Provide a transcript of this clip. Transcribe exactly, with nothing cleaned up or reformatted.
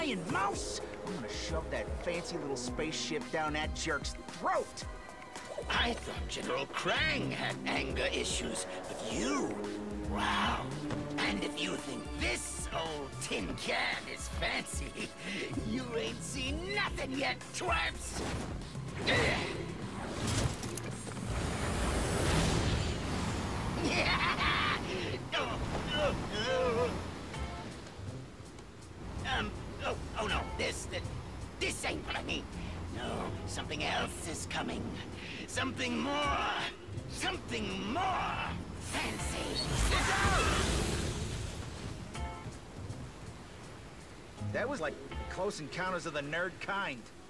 flying mouse! I'm gonna shove that fancy little spaceship down that jerk's throat! I thought General Krang had anger issues, but you... Wow. And if you think this old tin can is fancy, you ain't seen nothing yet, twerps! um, oh, oh no, this, this, this ain't what I mean. No, something else is coming. Something more, something more fancy. That was like Close Encounters of the Nerd Kind.